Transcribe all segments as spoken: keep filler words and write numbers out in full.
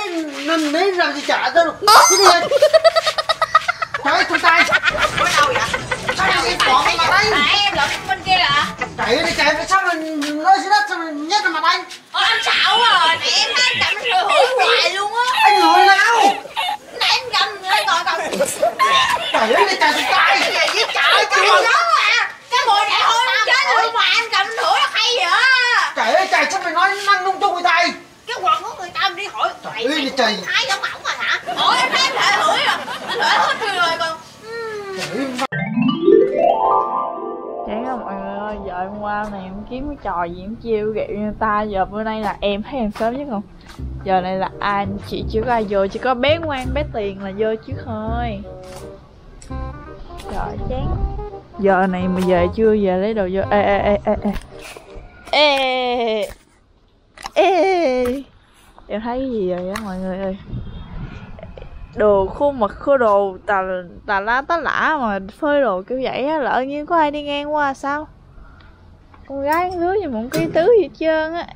nằm đấy làm gì trả cho được. Cái gì vậy? Trời thằng Tài. Ở đâu vậy? Ở đâu vậy? Bọn mà đây. À, em lộn bên kia à? Chạy đi chạy sao mà rơi xuống đất sao mà nhét vào mặt anh? Ôi anh xạo rồi. Nãy em thấy anh cầm anh hửi hửi hoài luôn á. Anh hửi nào? Nãy em cầm lên ngồi cầm. Chạy đi chạy thằng Tài. Cái gì vậy trời? Cái mùi đó à? Cái mùi này thôi chết rồi mà anh cầm anh hửi là hay vậy? Chạy đi chạy sao mày nói năng lung tung người Tài? Cái quần của người ta đi hỏi. Trời ơi trời. Thái giống ổng rồi hả? Ôi em thấy em thể hửi rồi. Anh hửi hết rồi rồi còn. Chán lắm mọi người ơi, giờ em qua này em kiếm cái trò gì em chiêu ghẹo như ta. Giờ bữa nay là em thấy em sớm nhất không? Giờ này là ai chị chưa có ai vô, chỉ có bé ngoan bé tiền là vô trước thôi. Trời chán. Giờ này mà về chưa về lấy đồ vô. Ê ê ê ê ê ê ê. Em thấy cái gì rồi á mọi người ơi. Đồ khuôn mặt khô đồ tà, tà lá tá lả mà phơi đồ kiểu vậy á, lỡ như có ai đi ngang qua sao? Con gái con lứa như một cái tứ gì hết trơn á.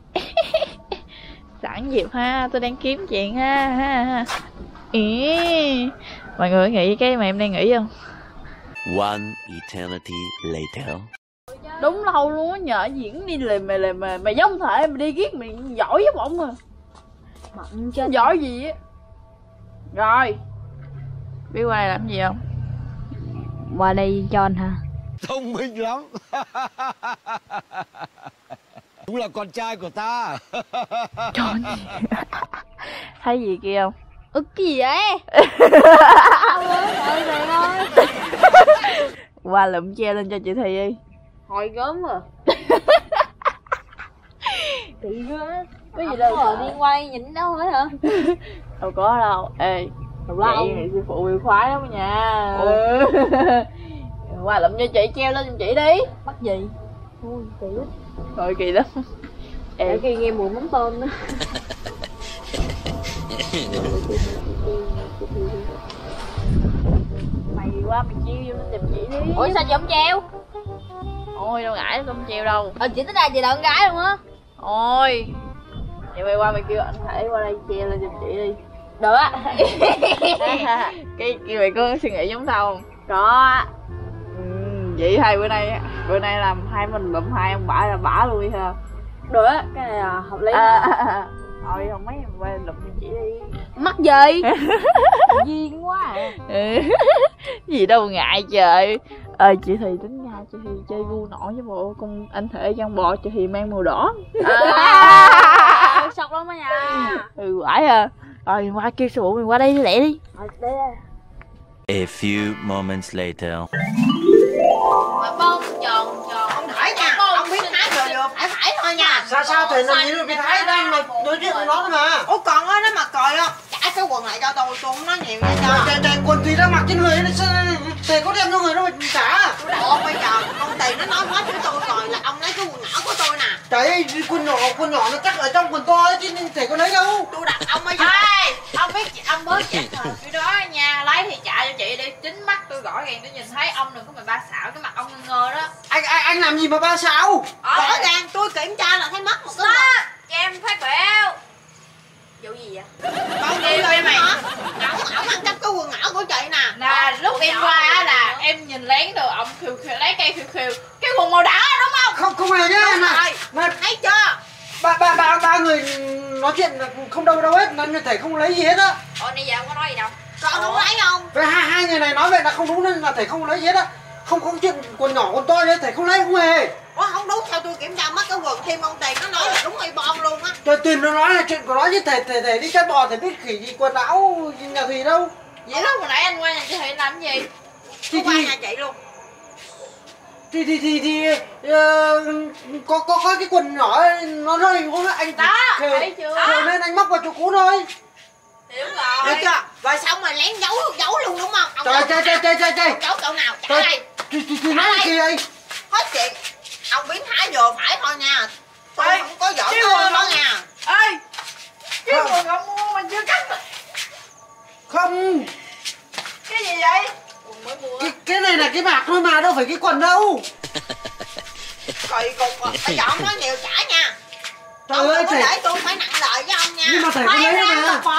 Sẵn dịp ha, tôi đang kiếm chuyện ha ha ha. Ý. Mọi người nghĩ cái mà em đang nghĩ không? One eternity later. Đúng lâu luôn á, nhờ diễn đi lề mề lề mề mày giống thể mày đi ghét mày giỏi với bỗng à. Mặn trên giỏi gì á. Rồi biết qua đây làm gì không? Qua đây cho anh hả? Thông minh lắm. Đúng là con trai của ta. John. Thấy gì kia không? Ức cái gì vậy? Qua lụm che lên cho chị Thi đi. Hồi gớm à. Chị á. Cái gì đâu rồi đi quay nhìn đâu hết hả? Đâu có đâu. Ê đâu lâu chị sư phụ yêu khoái lắm nha. Ừ. Qua lụm cho chị treo lên cho chị đi. Bắt gì? Ui kỳ lắm. Thôi kỳ lắm. Ê khi nghe mùi mắm tôm nữa. Mày qua mày chiêu vô lên tìm chị đi. Ủa sao chị không treo? Ôi đâu ngại nó không treo đâu. Ờ chị tới đây chị đợi con gái luôn á. Ôi vậy mày qua mày kêu anh Thể qua đây treo lên cho chị đi. Được á. Cái kia mày có suy nghĩ giống tao không? Có. Ừ, vậy hai bữa nay bữa nay làm hai mình lụm hai ông bả là bả luôn đi ha. Được á, cái này là hợp lý. À, à, à. Thôi không mấy qua lụm cho chị đi. Mắc gì? Duyên quá à. Ừ. Gì đâu ngại trời. Ơi chị Thì tính nha, chị Thì chơi gu nổi với bộ con anh Thể chăn bò, chị Thì mang màu đỏ. À, sốc lắm á nha. Ừ quải à. Rồi qua kêu sư phụ mình qua đây lẹ đi. Rồi đi đây. A few moments later. Mà bông tròn tròn không phải nha, không biết thái vừa vừa phải phải thôi nha. Sao sao thì làm gì được bị Thái đang mà nói chuyện với nó thôi mà. Ủa còn á, nó mặc còi không? Trả cái quần lại cho tôi, tôi không nói nhiều nha cho. Trời trời quần thì đang mặc trên người này sao thì có đem cho người đâu mà trả. Ủa bây giờ công ty nó nói hết với tôi rồi là ông lấy cái quần nhỏ của tôi nè. Trời ơi quần nhỏ quần nhỏ nó cắt ở trong quần to chứ thể có lấy đâu. Tôi đặt ông bây giờ. Ê, ông biết ông bớt chặt rồi cái đó nha, lấy thì trả cho chị đi. Chính mắt tôi rõ ràng tôi nhìn thấy ông đừng có mà ba xạo cái mặt ông ngơ ngơ đó. Anh anh anh làm gì mà ba sao? Rõ ràng tôi kiểm tra là thấy mất một cái quần. Cho em phát biểu. Vụ gì vậy? Con đi rồi mày. Ổng ổng ăn cắp cái quần nhỏ của chị nè. Nè lúc em qua á là em nhìn lén được ông khiều khiều lấy cây khiều khiều cái quần màu đỏ đúng không? Không không hề nhá mà. Mà thấy chưa? ba ba ba ba người nói chuyện không đâu đâu hết nên thầy không lấy gì hết á. Ủa nãy giờ không có nói gì đâu. Con không lấy không? Vậy hai hai người này nói vậy là không đúng nên là thầy không lấy gì hết á. Không không chuyện quần nhỏ quần to đấy thầy không lấy không hề. Ủa không đúng sao tôi kiểm tra mất cái quần thêm ông Tiền nó nói là đúng y bon luôn á. Trời Tiền nó nói là chuyện của nó chứ thầy thầy thầy đi chăn bò thầy biết khỉ gì quần áo nhà gì đâu. Vậy lúc hồi nãy anh qua nhà chị Thị làm gì? Thì qua nhà chị luôn. Thì thì thì thì uh, có có có cái quần nhỏ nó rơi không anh đó khề, thấy chưa? khề nên anh móc vào chỗ cũ thôi. Thì đúng rồi. Được chưa? Rồi xong rồi lén giấu giấu luôn đúng không? Ông Trời trời trời trời trời trời. giấu cậu nào? Trả Trời, đây. thì thì thì nói gì đây? Hết chuyện. Ông biến thái vừa phải thôi nha. Tôi Ê, không có giỡn cái thôi quần đó ông- nha. Ê cái Không. quần ông mua mình chưa cắt. Không, Cái gì vậy? Quần mới mua. cái cái này là cái bạc thôi mà đâu phải cái quần đâu. Kỳ cục à. Bây giờ ông nói nhiều trả nha. Trời Ông ơi đừng có thầy. để tôi phải nặng lời với ông nha. Nhưng mà thầy có lấy đâu mà.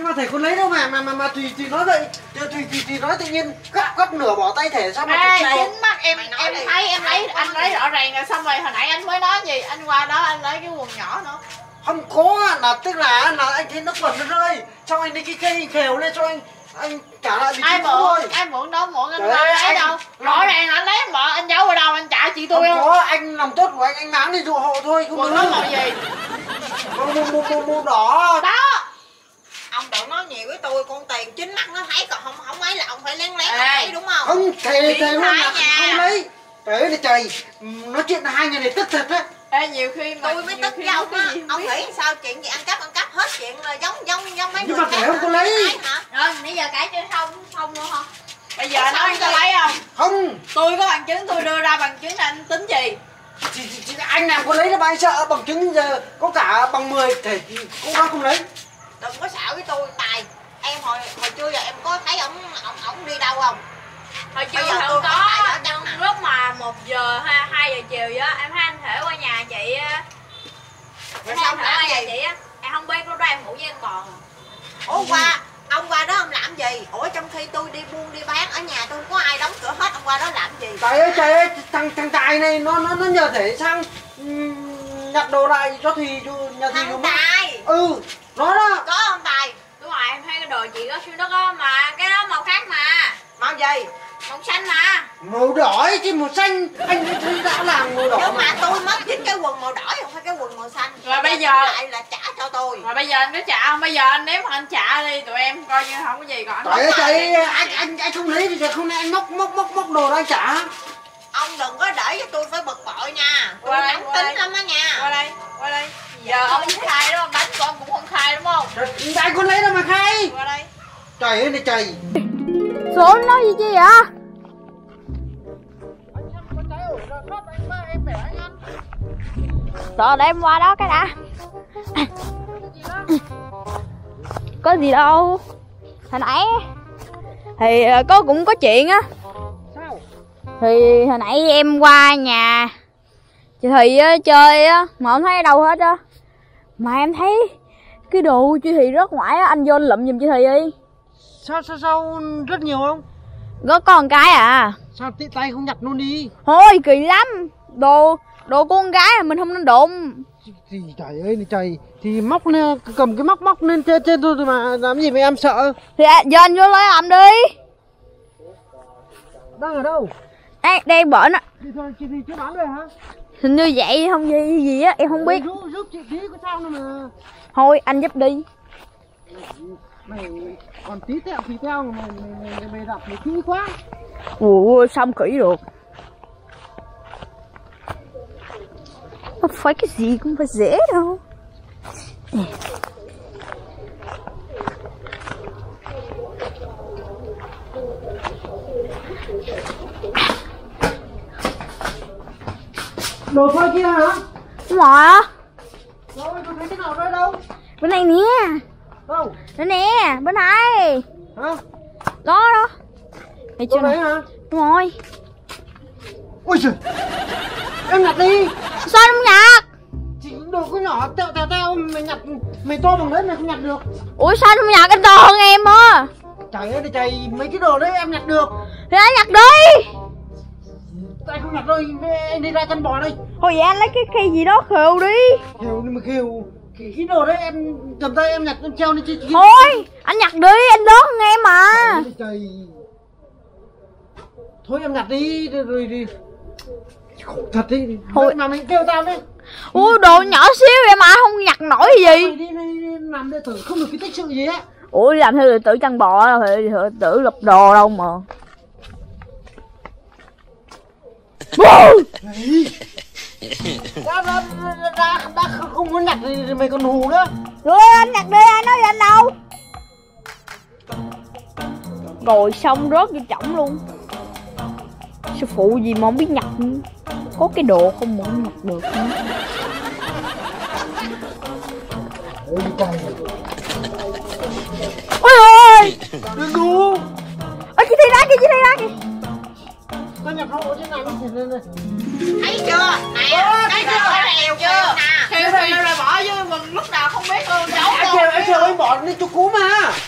mà thầy con lấy đâu mà mà mà mà tùy tùy nói vậy, tùy tùy tùy, tùy nói tự nhiên gấp gấp nửa bỏ tay thẻ sao mà Ê, thầy chính mắt em em đi. thấy em lấy anh lấy rõ ràng rồi, xong rồi hồi nãy anh mới nói gì, anh qua đó anh lấy cái quần nhỏ nữa. không có, là tức là là anh thấy nó quần nó rơi, xong anh lấy cái cây khều lên cho anh anh trả lại vị Ai trí mượn, thôi. ai mượn đâu mượn anh Trời qua ơi, lấy anh- đâu. Rõ ràng là anh lấy bỏ anh giấu ở đâu, anh trả chị tôi Không không? có, anh lòng tốt của anh anh mang đi dụ hộ thôi. Không Quần đó màu gì? màu màu màu màu màu đỏ. Đó. Ông đừng nói nhiều với tôi, con tiền chính mắt nó thấy, còn không không ấy là ông phải lén lén Ê. ông thấy đúng không? Không, thầy Điện thầy luôn thoại là nhà. không lấy. Trời ơi trời, nói chuyện là hai người này tức thật á. Ê, nhiều khi mà Tôi mới nhiều tức khi với ông cái á, gì không ông biết. nghĩ sao chuyện gì ăn cắp ăn cắp hết chuyện là giống giống giống mấy Nhưng người mà khác thầy không có hả? lấy. Ai hả? Rồi, bây giờ cãi chưa xong, xong luôn không? Bây giờ Ủa, nói anh xong có rồi. lấy không? Không, Tôi có bằng chứng, tôi đưa ra bằng chứng là anh tính gì? chị, chị, chị, anh nào có lấy là anh sợ bằng chứng giờ có cả bằng mười thầy cũng nói không lấy. Đừng có xạo với tôi, Tài. Em hồi hồi trưa giờ em có thấy ổng ổng ổng đi đâu không? Hồi Bây chiều giờ tôi không không phải có, ở trong nè. lúc mà một giờ hay hai giờ chiều vậy á, em thấy anh Thể qua nhà chị á. Rồi Em thấy xong anh Thể qua làm nhà gì? chị á, em không biết lúc đó em ngủ với anh Còn. Ủa qua, ông qua đó ông làm gì? Ủa trong khi tôi đi buôn đi bán ở nhà tôi không có ai đóng cửa hết, ông qua đó làm gì? Trời ơi trời ơi, thằng thằng Tài này nó nó nó nhờ thể sang ừm, nhặt đồ lại cho Thùy cho nhà Thùy Thằng đúng không? Tài, Ừ, nó đó. có ông Tài, Đúng rồi, em thấy cái đồ chị có xuống đất á, mà cái đó màu khác mà. màu gì? Màu xanh mà. Màu đỏ chứ màu xanh, anh thấy đã làm màu đỏ Nhưng mà tôi mất chính cái quần màu đỏ không phải cái quần màu xanh. Rồi bây giờ- lại là trả cho tôi. Mà bây giờ anh có trả không? Bây giờ anh nếu mà anh trả đi, tụi em coi như không có gì, còn anh Trời ơi trời ơi, anh anh anh không lấy thì giờ không lẽ anh móc móc móc móc đồ ra anh trả. Ông đừng có để cho tôi phải bực bội nha. Tôi Qua đây, nóng qua tính đây. lắm á nha. Qua đây, qua đây. Giờ ông không khai đúng không? Đánh con cũng không khai đúng không? Trời, anh có lấy đâu mà khai. Qua đây. Trời ơi này trời. Số nói gì chứ vậy? Rồi để em qua đó cái đã. Có gì đâu. Hồi nãy thì ờ, có cũng có chuyện á. Sao? Thì hồi nãy em qua nhà chị Thùy á, chơi á mà không thấy ở đâu hết á. Mà em thấy cái đồ chị Thùy rớt ngoài á, anh vô anh lụm giùm chị Thùy đi. Sao sao sao rất nhiều không? Có con cái à. Sao tí tay không nhặt luôn đi? Thôi kỳ lắm. Đồ đồ của con gái là mình không nên đụng. Thì trời ơi này trời, thì móc lên, cầm cái móc móc lên trên trên tôi mà làm gì mà em sợ. Thì à, giờ anh vô lấy làm đi. Đang ở đâu? Đây, đây bển á. Thì thôi chị thì chưa bán rồi hả? Hình như vậy không gì gì á, em không biết. Giúp, giúp chị tí có sao đâu mà. Thôi anh giúp đi. Mày còn tí tẹo tí teo mà mày mày mày, mày đặt mày kỹ quá. Ủa xong kỹ được. Không phải cái gì cũng phải dễ đâu. Đồ phơi kia hả? Đúng rồi á. Rồi tôi thấy cái nào đây đâu? Bên này nè. Đâu? Đây nè, bên này. Hả? Đó đó. Thấy chưa Đâu đấy nè? hả? Đúng rồi. Ôi trời, em nhặt đi. Sao không nhặt? Chỉ đồ có nhỏ teo teo teo mày nhặt, mày to bằng đấy mày không nhặt được. Ủa sao không nhặt, anh to hơn em á. Trời ơi trời, mấy cái đồ đấy em nhặt được. Thì anh nhặt đi. Tại không nhặt rồi, anh đi ra chân bò đây. Thôi vậy anh lấy cái cây gì đó khều đi. Khều nhưng mà khều cái, cái đồ đấy em cầm tay em nhặt em treo lên trên. Thôi anh nhặt đi, anh lớn hơn em mà. Trời, trời. Thôi em nhặt đi rồi, rồi đi. Khổ thật đi. Thôi. Mà mình kêu tao đấy. Ủa đồ nhỏ xíu vậy mà không nhặt nổi gì. Mày đi, đi, đi làm đệ tử không được cái tích sự gì á. Ủa làm theo tự chăn bò thì tự lập đồ đâu mà. Ra, ra, ra, ra, ra không muốn nhặt thì mày còn hù nữa. Rồi anh nhặt đi, anh nói gì anh đâu. Rồi xong rớt vô chổng luôn. Sư phụ gì mà không biết nhặt. Có cái đồ không mà không nhặt được nữa. Ôi trời. Ôi ơi. Đừng đù. Ơ chị Thi ra kìa, chị Thi ra kìa. Tao nhặt hộ trên này nó chỉ lên đây. Thấy chưa? Nè, thấy chưa? Thấy chưa? Nè. Thiêu thiêu rồi bỏ vô quần lúc nào không biết luôn. Giấu Anh luôn. kêu, anh kêu anh bỏ lên chỗ cũ mà.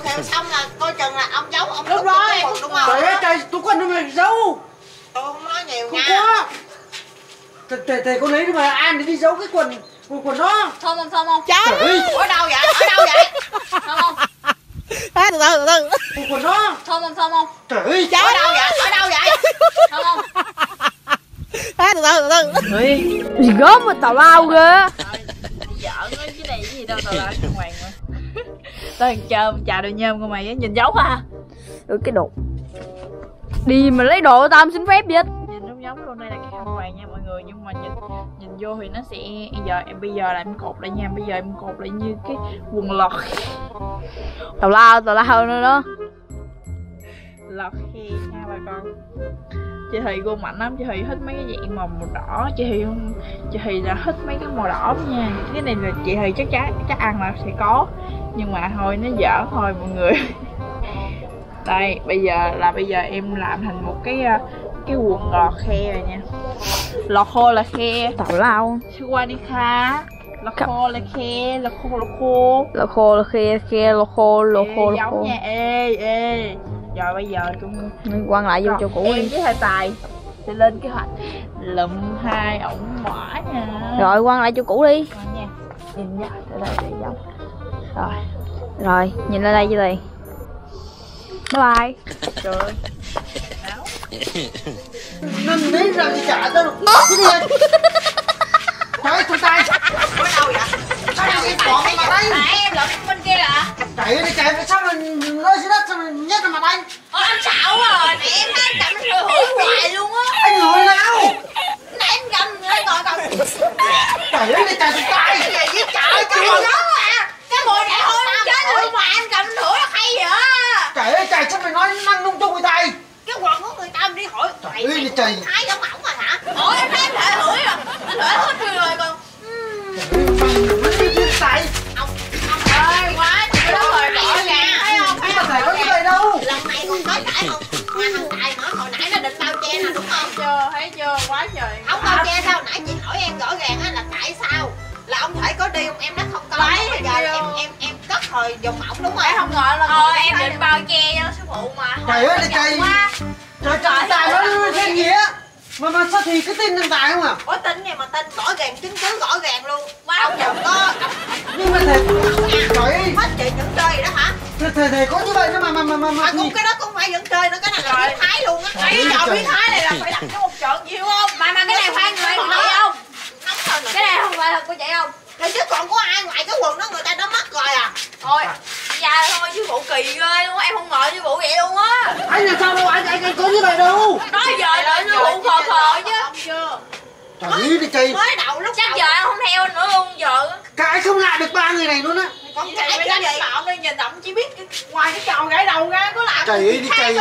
theo xong là coi chừng là ông giấu ông Đúng rồi. quần đúng không? Trời ơi trời, túi quần nó mày giấu. Tôi không nói nhiều Không nha. có. Thầy, thầy, thầy có lấy mà ai để đi giấu cái quần quần, quần đó. Thơm không, thơm không? Trời ơi, Ở đâu vậy? Ở đâu vậy? Thơm không? À, từ từ từ từ. quần, quần đó. Thơm không, thơm không? Trời ơi, Ở đâu vậy? Ở đâu vậy? Thơm không? À, từ từ từ từ. Ê, gì gớm mà tào lao ghê. Giỡn nói cái này cái gì đâu, tào lao đàng hoàng mà. Tao chờ chào đời nhôm của mày á, nhìn dấu ha. Ừ cái đồ. Đi mà lấy đồ tao không xin phép gì hết. Nhìn giống giống luôn, đây là cái khăn quàng nha mọi người, nhưng mà nhìn nhìn vô thì nó sẽ giờ em bây giờ là em cột lại nha, bây giờ em cột lại như cái quần lọt. Tào lao, tào lao nữa đó. Lọt khe nha bà con. Chị Thì cô mạnh lắm, chị Thì thích mấy cái dạng màu màu đỏ, chị Thì không, chị Thì là thích mấy cái màu đỏ nha. Cái này là chị Thì chắc chắn chắc ăn là sẽ có, nhưng mà thôi nó dở thôi mọi người. Đây bây giờ là bây giờ em làm thành một cái cái quần lọt khe rồi nha. Lọt khô là khe. Tào lao. Sư qua đi kha. Lọt khô là khe, lọt khô lọt khô. Lọt khô là khe, khe lọt khô, lọt khô lọt khô. Nha. Ê ê. Rồi bây giờ chúng quăng lại vô cho cũ đi. Em với hai tài sẽ lên kế hoạch lụm hai ổng mỏ nha. Rồi quăng lại cho cũ đi. Rồi nha. Nhìn ra để đây để giống. Rồi. Rồi, nhìn lên đây cho liền. Bye bye. Trời ơi. nằm đấy làm gì trả tao được cái gì vậy? Trời ơi, tụi tay. Ở đâu vậy? Ở đâu vậy? Bọn mà đây. Tại em lộn bên kia à? Chạy đi chạy đi, sao mình rơi xuống đất sao mình nhét vào mặt anh? Ôi anh xạo quá rồi, nãy em thấy anh cầm anh rửa hủi hoài luôn á. Anh ngồi nào? Nãy em cầm anh ngồi cầm. Trời ơi, đi chạy tụi tay. Cái gì vậy trời? Cái mùi đó à. Cái mùi này thôi em chết rồi mà anh cầm anh rửa là hay vậy á. Trời ơi, chạy sao mày nói năng lung tung người tay? Cái quần của người ta đi hỏi. Trời ơi, đi chạy. Thái giống ổng rồi hả? Ủa em thấy anh thể hửi rồi. Anh thể hết rồi rồi còn. Tại Ông Ơi quá trời đất ơi, rõ ràng thấy không? Thấy nhưng mà không? thầy có như vậy đâu. lần này còn có cãi không? Mà thằng Tài nói hồi nãy nó định bao che nè đúng không? Chưa, thấy chưa, quá trời. Ông bao che sao? Nãy chị hỏi em rõ ràng á là tại sao? Là ông thể có đi không? Em nói không có. Lấy Bây thì giờ chưa. em em em cất hồi dùng ổng đúng Em không? không ngờ là Thôi em định bao che cho sư phụ mà. Trời ơi, đi chạy. Quá. Trời trời, Tài nói cái gì á? Mà mà sao thì cứ tin thằng Tài không à? Có tin gì mà tin rõ ràng chứng cứ rõ ràng luôn. Quá Ông trời. đừng có Nhưng mà thầy, trời ơi, hết chuyện dẫn chơi rồi đó hả? thầy thầy, thầy có như vậy nữa mà mà mà mà Mà mà cũng cái đó cũng phải dẫn chơi nữa, cái này là Rồi. biến thái luôn á. Ấy Trời trò ơi, biến thái này là phải đặt cho một trận chịu không? Mà mà cái này khoan người của chị không? Nóng hơn rồi. Cái này không phải thật của chị không? Rồi chứ còn có ai ngoài cái quần đó người ta đã mất rồi à? Thôi, dạ thôi chứ vụ kỳ ghê luôn, em không ngờ chứ vụ vậy luôn á. anh làm sao đâu, anh anh anh có như vậy đâu. Nói giờ lại sư phụ khờ khờ chứ. Ông chưa? Trời ơi, đi chạy. Mới đầu lúc Chắc đầu giờ em không theo anh nữa luôn giờ. Cãi không lại được ba người này luôn á. con Chạy cãi với cái đánh gì? lộn đi, nhìn ổng chỉ biết cái, ngoài cái trò gãy đầu ra có làm Trời ơi, đi chạy.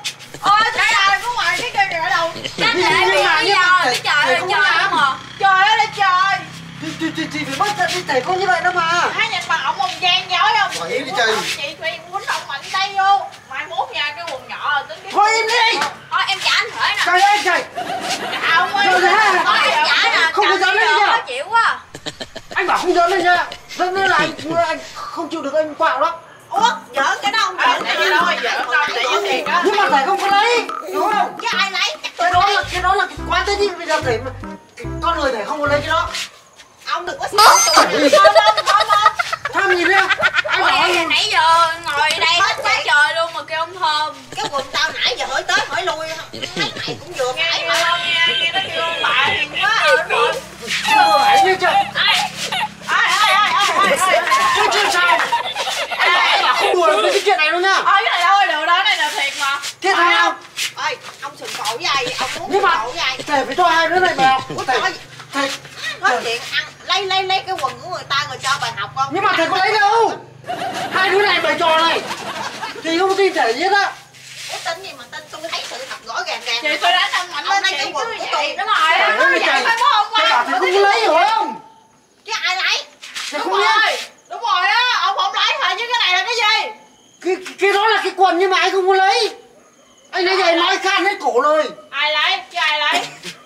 Ôi trời ơi, có ngoài cái cây gãy đầu. Chắc Nhưng là em bị mà- lý nhưng mà do, thầy- cái trời thầy ơi không trời làm. không à. Trời ơi là trời. Chị chị chị chị phải mất trận đi, thầy có như vậy đâu mà. Thấy nhìn mặt ổng ông gian dối không? Trời Chị ơi, đi quýnh trời. ông, chị phải quýnh ông mạnh tay vô. Mai mốt nha, cái quần nhỏ rồi tính cái. Thôi im đi. Thôi em trả anh thể nè. Trời ơi trời. Trả ông ơi. Rồi ra. Thôi em trả nè. Không có cầm dám đi lên rồi, nha. khó chịu quá. Anh bảo không dám lên nha. Dám lên là anh, anh không chịu được, anh quạo lắm. Ủa, giỡn cái đâu? Ờ, để cái đó giỡn đâu, để cái thiệt á. Nhưng mà thầy không có lấy, đúng không? Chứ ai lấy? Chắc Cái tôi đó lấy. là cái đó là cái quán thế chứ bây giờ thầy mà- cái con người thầy không có lấy cái đó. Ông đừng có xỉu tôi nè. Không không không không. Tham nhìn đi. Anh Ôi, bảo anh nãy giờ ngồi đây hết quá trời luôn mà kêu ông thơm. Cái quần tao nãy giờ hỏi tới hỏi lui. Mấy mày cũng vừa Nghe phải kêu mà. không nghe, nghe nó kêu ông bà hiền quá rồi rồi. chưa phải như trời. Ai ai ai ai ai ai. Chứ chứ sao? Anh bảo anh bảo không đùa được với cái chuyện này luôn nha. Thôi cái này đâu có được đó, này là thiệt mà. Thế thầy không? Ơi, ông sừng cổ với ai? Ông muốn Nhưng sừng mà cổ với ai? thầy phải cho hai đứa này vào. Thầy Thôi, thầy nói chuyện ăn lấy lấy lấy cái quần của người ta rồi cho bài học không? nhưng mà thầy có lấy đâu? Hai đứa này bày trò này thì không tin thầy giết á. Ủa tin gì mà tin, tôi thấy sự thật rõ ràng ràng. Chị tôi đánh ông mạnh Ông lên lấy chị cái quần cứ của vậy. tôi. Đúng rồi, Trời nó ơi, vậy trời. phải có hôm Thầy qua. bảo thầy không có lấy hiểu không? Chứ ai lấy? Thầy Đúng không biết. rồi, đúng rồi á, ông không lấy thôi chứ cái này là cái gì? Cái cái đó là cái quần nhưng mà anh không có lấy. Anh nói vậy nói khan hết cổ rồi. Ai lấy, chứ ai lấy?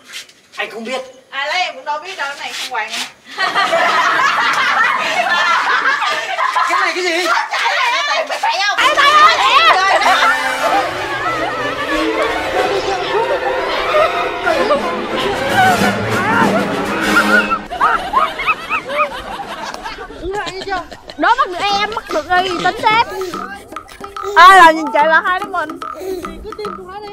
Anh không biết. Ai lấy em cũng đâu biết đâu, cái này không hoàng. Cái này cái gì? Phải không? Ai lấy Đó bắt được em, bắt được đi, tính tiếp. Ai là nhìn chạy là hai đứa mình. Cứ tin của nó đi.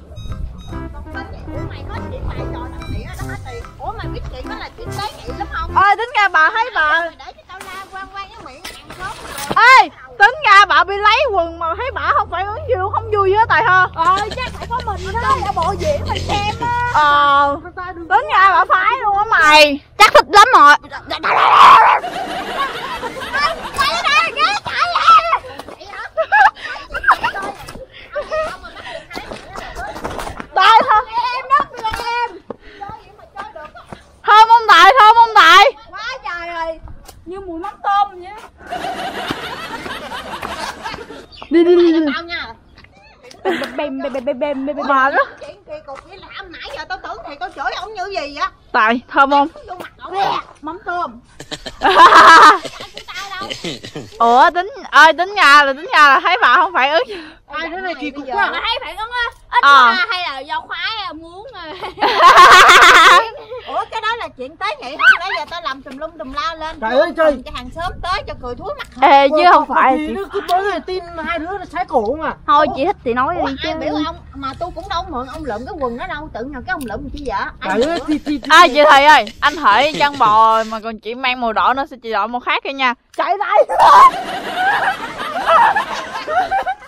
Mày hết chuyện mày rồi làm chuyện đó hết tiền. Ủa mày biết chuyện đó là chuyện tế nhị lắm không? Ơi tính ra bà thấy bà. Để cho tao la quan quan cái miệng ăn khớp. Ê, tính ra bà bị lấy quần mà thấy bà không phải ứng gì không vui với Tài ha. Ờ chắc phải có mình đó, đã bộ diễn mày xem á. Ờ, tính ra bà phái luôn á mày. Chắc thích lắm rồi. Tài thơm em đó, em. Thơm ông Tài, thơm ông Tài. Quá trời rồi. Như mùi mắm tôm vậy. Đi đi đi. Tao nha. Bèm bèm bèm bèm bèm bèm mệt đó. Chuyện kỳ cục với làm nãy giờ tao tưởng thì tao chửi ông như gì vậy? Tài, thơm không? Vô mặt ổng nè, mắm tôm. Ủa tính ơi tính ra là tính ra là thấy bà không phải ứng. Ai đứa này kỳ cục quá. Mà thấy phản ứng á ít Ờ. quá hay là do khoái muốn Ủa cái đó là chuyện tế nhị thôi, nãy giờ tao làm tùm lum tùm la lên. Trời ơi trời. Cho hàng xóm tới cho cười thúi mặt. Ê chứ không phải Thì nó cứ tối ngày tin hai đứa nó sái cổ mà. thôi chị thích thì nói Ủa, đi chứ. ai biểu ông mà tôi cũng đâu mượn ông lượm cái quần đó đâu, tự nhờ cái ông lượm chi vậy? Ai Trời ơi lượm? thì thì thì- À chị thầy ơi, anh Thể chăn bò mà còn chị mang màu đỏ nữa, sao chị đội màu khác kia nha. Chạy đây.